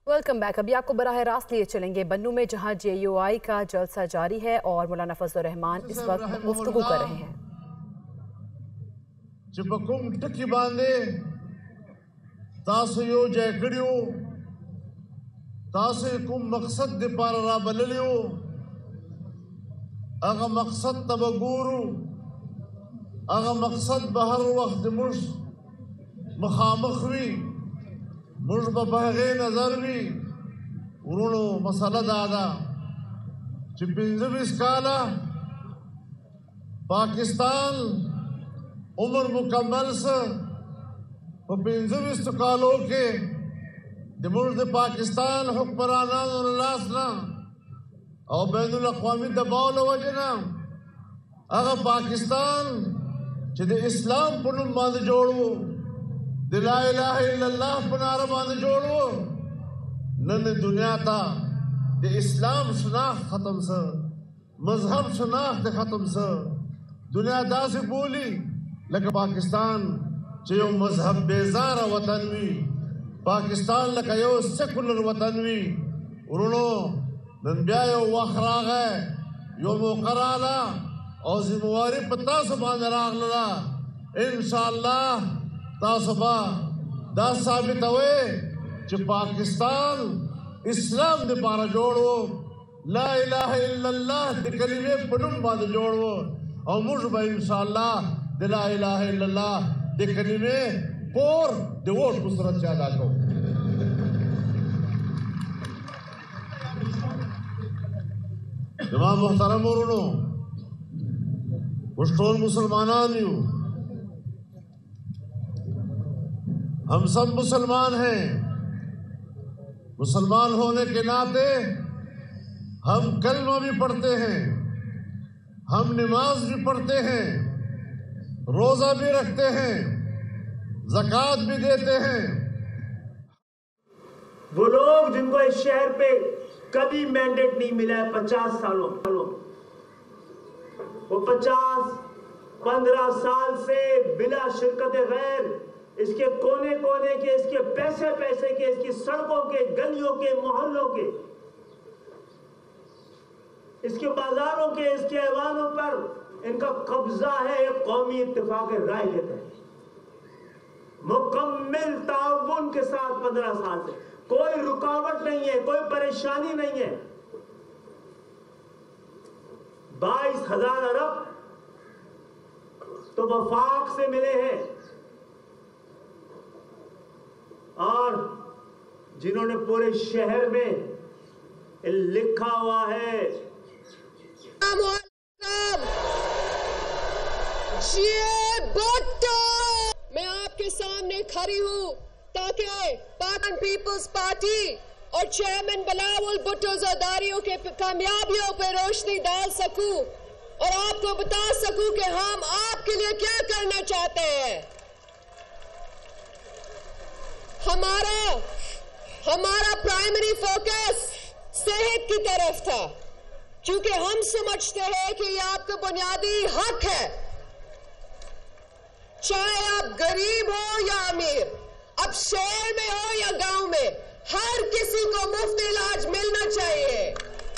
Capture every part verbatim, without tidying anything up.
Welcome back. अभी आपको बराह रास्त लिए चलेंगे बन्नू में, जहां जे यू आई का जलसा जारी है और मौलाना फजल रहमान इस वक्त गुफ्तगू कर रहे हैं। चिपकुम टकी बांधे तासो यो जैकड़ियो तासो कुम मकसद दे पार रा बललियो अगा मकसद तबगुरु अगा मकसद बहर वक्त मुश मखामखवी मुश बहगे नजर भी उन्होंने मसला दादा चिपिंजबिस काला पाकिस्तान उम्र मुकम्मल से पिंजबिस कालों के मुल्क पाकिस्तान हुक्मराना उल्लासना और बैनुल अक़वामी दबाव लवजना अगर पाकिस्तान चिदे इस्लाम पुनुम बांध जोड़ो ला इलाहा इल्लल्लाह पनार बांध जोड़ो नन दुनिया था दे इस्लाम शनाख्त खत्म से मजहब शनाख्त खत्म से दुनिया दा से बोली लग पाकिस्तान चयो मजहब बेजार वतन भी पाकिस्तान लग यो सेकुलर वतन भी उन्होंने नंबिया यो वखरा है यो मुकराला और जिम्मेवारी पता से बांध राग लला इंशाअल्लाह तासबा दा साबित हुए कि पाकिस्तान इस्लाम दे पारा जोड़ो ला इलाहा इल्लल्लाह दे कलिमे पनुम बांध जोड़ो और मुझ इंशाअल्लाह दे ला इलाहा इल्लल्लाह दे कलिमे पोर दे वोट कुसरत चादा को जमात मुहतरम औरों मुस्लिम मुसलमानान यू हम सब मुसलमान हैं। मुसलमान होने के नाते हम कलमा भी पढ़ते हैं, हम नमाज भी पढ़ते हैं, रोजा भी रखते हैं, ज़कात भी देते हैं। वो लोग जिनको इस शहर पे कभी मैंडेट नहीं मिला है पचास सालों वो पचास पंद्रह साल से बिला शिरकत गैर इसके कोने कोने के, इसके पैसे पैसे के, इसकी सड़कों के, गलियों के, मोहल्लों के, इसके बाजारों के, इसके ऐवानों पर इनका कब्जा है। एक कौमी इत्तेफाक राय के तहत मुकम्मल ताउन के साथ पंद्रह साल से कोई रुकावट नहीं है, कोई परेशानी नहीं है। बाईस हजार अरब तो वफाक से मिले हैं और जिन्होंने पूरे शहर में लिखा हुआ है मैं आपके सामने खड़ी हूँ ताकि पाकिस्तान पीपल्स पार्टी और चेयरमैन बिलावल भुट्टो ज़रदारियों के कामयाबियों पर रोशनी डाल सकूं और आपको बता सकूं कि हम आपके लिए क्या करना चाहते हैं। हमारा हमारा प्राइमरी फोकस सेहत की तरफ था, क्योंकि हम समझते हैं कि ये आपका बुनियादी हक है। चाहे आप गरीब हो या अमीर, अब शहर में हो या गांव में, हर किसी को मुफ्त इलाज मिलना चाहिए।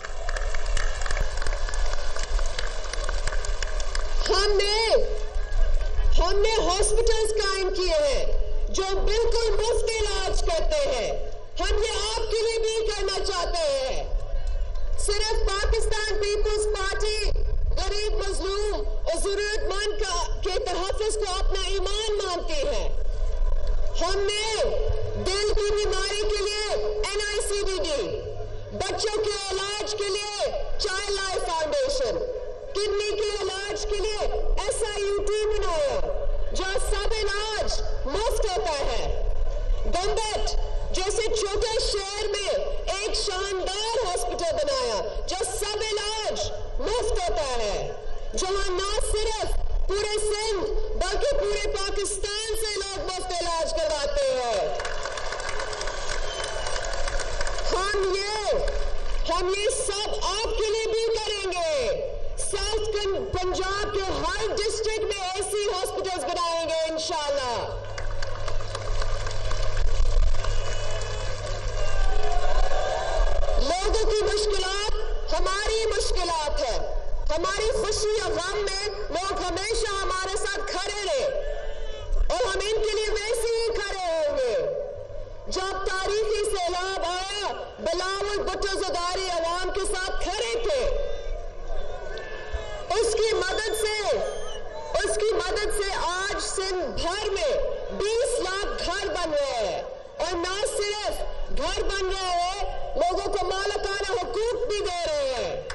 हमने हमने हॉस्पिटल्स कायम किए हैं जो बिल्कुल मुफ्त इलाज करते हैं। हम ये आपके लिए भी करना चाहते हैं। सिर्फ पाकिस्तान पीपल्स पार्टी गरीब, मजलूम और जरूरतमंद का के तहफ़्फ़ुज़ को अपना ईमान मानती है। हमने दिल की बीमारी के लिए N I C D D, बच्चों के इलाज के लिए चाइल्ड लाइफ फाउंडेशन, किडनी के इलाज के लिए एस आई यू टी बनाया जो सब इलाज मुफ्त होता है। गंबट जैसे छोटे शहर में एक शानदार हॉस्पिटल बनाया जो सब इलाज मुफ्त होता है, जहां न सिर्फ पूरे सिंध बल्कि पूरे पाकिस्तान से लोग मुफ्त इलाज करवाते हैं। हम ये हम ये सब आपके लिए भी करेंगे। साउथ पंजाब के हर डिस्ट्रिक्ट में ऐसी हॉस्पिटल्स बनाएंगे इंशाल्लाह। हमारी खुशी या गम में लोग हमेशा हमारे साथ खड़े रहे और हम इनके लिए वैसे ही खड़े होंगे। जब तारीखी सैलाब आया, बिलावल भुट्टो ज़रदारी अवाम के साथ खड़े थे। उसकी मदद से उसकी मदद से आज सिंध भर में बीस लाख घर बन रहे हैं और न सिर्फ घर बन रहे हैं, लोगों को मालिकाना हुकूक भी दे रहे हैं।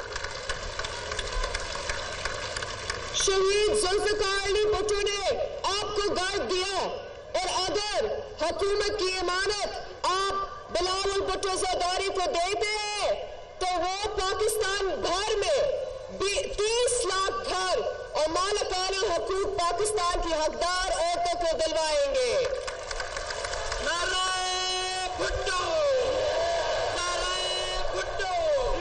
शहीद जुल्फ़िकार अली भुट्टो ने आपको घर दिया और अगर हुकूमत की इमानत आप बिलावल भुट्टो ज़रदारी को देते हैं तो वो पाकिस्तान भर में तीस लाख घर और मालिकाना हुकूक पाकिस्तान की हकदार औरतों को दिलवाएंगे। नारे भुट्टो, नारे भुट्टो।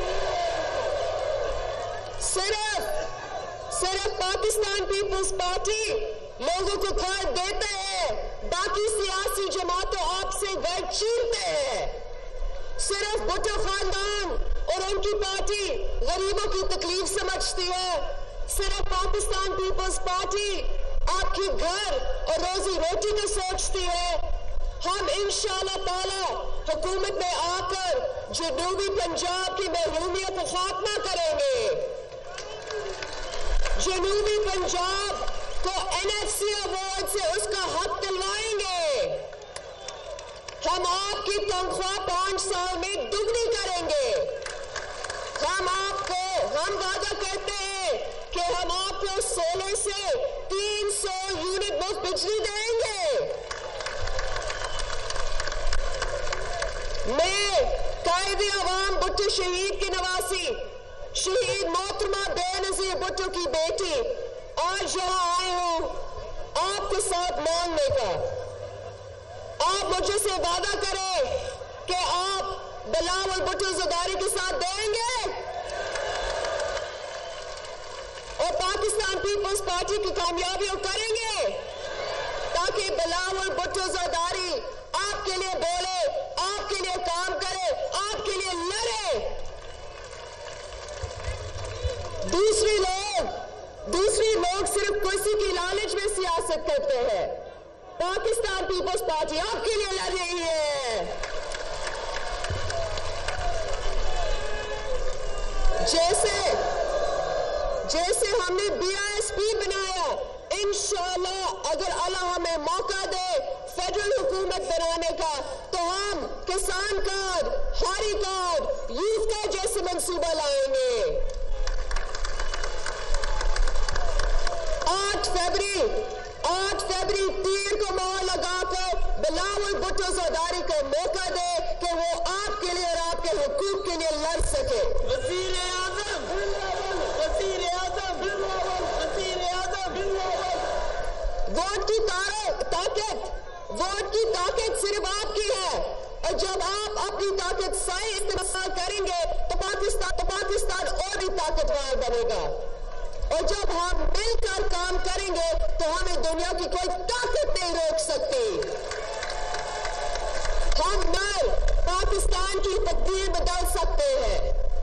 सिर्फ सिर्फ पाकिस्तान पीपल्स पार्टी लोगों को घर देते हैं, बाकी सियासी जमातों आपसे घर छीनते हैं। सिर्फ भुट्टो खानदान और उनकी पार्टी गरीबों की तकलीफ समझती है। सिर्फ पाकिस्तान पीपल्स पार्टी आपकी घर और रोजी रोटी को सोचती है। हम इंशाअल्लाह ताला हुकूमत में आकर जनूबी पंजाब की महरूमियत को खात्मा करेंगे। जनूबी पंजाब को एन एफ सी अवार्ड से उसका हक दिलवाएंगे। हम आपकी तनख्वाह पांच साल में दुगनी करेंगे। हम आपको हम वादा करते हैं कि हम आपको सोलर से तीन सौ यूनिट मुफ्त बिजली देंगे। मैं कायदे अवाम भुट्टो शहीद की नवासी शहीद मोहतरमा बेनज़ीर भुट्टो की बेटी आज यहाँ आए हूँ आपके साथ मांगने का। आप मुझे से वादा करें कि आप बिलावल भुट्टो ज़रदारी के साथ देंगे और पाकिस्तान पीपल्स पार्टी की कामयाबियों करेंगे ताकि बिलावल भुट्टो ज़रदारी आपके लिए बोले, आपके लिए काम करे, आपके लिए लड़े। दूसरी लोग दूसरी लोग सिर्फ कुर्सी की लालच में सियासत करते हैं। पाकिस्तान पीपल्स पार्टी आपके लिए लड़ रही है। जैसे जैसे हमने बी आई एस पी बनाया, इंशाअल्लाह अगर अल्लाह हमें मौका दे फेडरल हुकूमत बनाने का, तो हम किसान कार्ड, हारी कार्ड, यूथ कार्ड जैसे मंसूबा लाएंगे। आठ फरवरी आठ फरवरी तीर को मोहर लगाकर बिलावल भुट्टो ज़रदारी को मौका दे कि वो आपके लिए और आपके हुकूक के लिए लड़ सके। वज़ीर आज़म, वज़ीर आज़म, वज़ीर आज़म। वोट की ताकत वोट की ताकत सिर्फ आपकी है और जब आप अपनी ताकत सही इस्तेमाल करेंगे तो पाकिस्तान तो पाकिस्तान और भी ताकतवर बनेगा। और जब हम मिलकर काम करेंगे तो हमें दुनिया की कोई ताकत नहीं रोक सकती। हम नर पाकिस्तान की तकदीर बदल सकते हैं।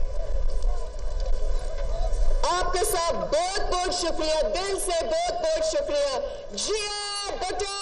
आपके साथ बहुत बहुत शुक्रिया, दिल से बहुत बहुत शुक्रिया। जिया भुट्टो।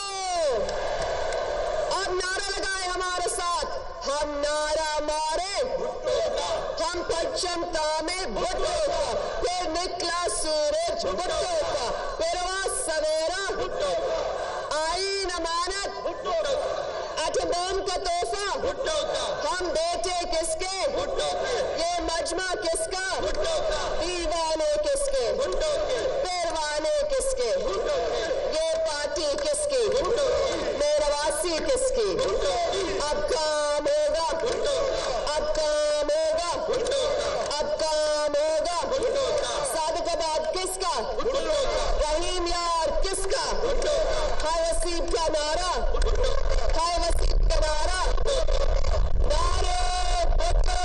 अब नारा लगाए हमारे साथ, हम नारा मारे हम परचम तामे भुट्टो का, फिर निकला सूरज भुट्टो का, फिर वह सवेरा भुट्टो का, आई अमानत भुट्टो का, एटम बम का तोहफा भुट्टो का, हम बेटे किसके भुट्टो के, ये मजमा किसका भुट्टो का, दीवाने किसके भुट्टो के, परवाने किसके भुट्टो के, ये पार्टी किसकी भुट्टो की, मेरवासी किसकी भुट्टो की। अब काम होगा भुट्टो का, अब काम होगा भुट्टो का, अब काम होगा भुट्टो का। सादिकाबाद किसका भुट्टो का, रहीम यार किसका भुट्टो का, हाय वसीम का नारा भुट्टो का, हाय वसीम का नारा नारे भुट्टो।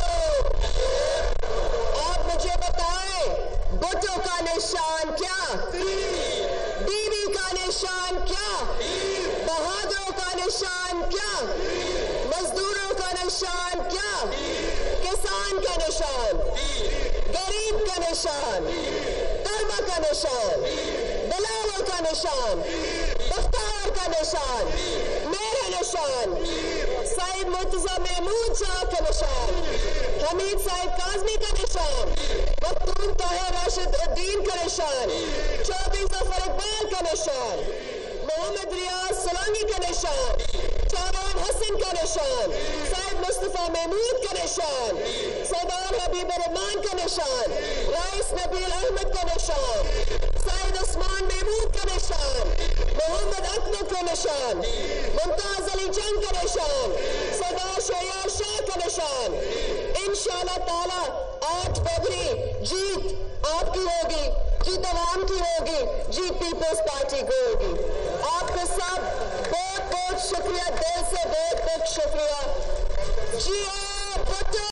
आप मुझे बताएं भुट्टो का निशान क्या, बीवी का निशान क्या, बहादुरों का निशान क्या, मजदूरों का निशान क्या, किसान का निशान, गरीब का निशान, कर्मा का निशान, बिलावल का निशान, बख्तार का निशान, मेरा निशान, सईद मुर्तजा महमूद शाह का निशान, हमीद साहिब काजमी का निशान, मखदूम ताहिर राशिद उद्दीन का निशान, चौधरी जफर इकबाल का निशान, मोहम्मद रियाज सोलांगी का निशान, चारान हसन का निशान, सईद मुस्तफा महमूद का निशान, सरदार हबीब रहमान का निशान, राइस नबील अहमद का निशान, सईद उस्मान महमूद का निशान, मोहम्मद अकबर का निशान, मुमताज अली जंग का निशान, सरदार शहयार शाह का निशान। इंशाअल्लाह ताला आठ फरवरी जीत आपकी होगी, जीत अवाम की होगी, जीत पीपल्स पार्टी की होगी। आपका सब बहुत बहुत शुक्रिया, दिल से बहुत बहुत शुक्रिया। जी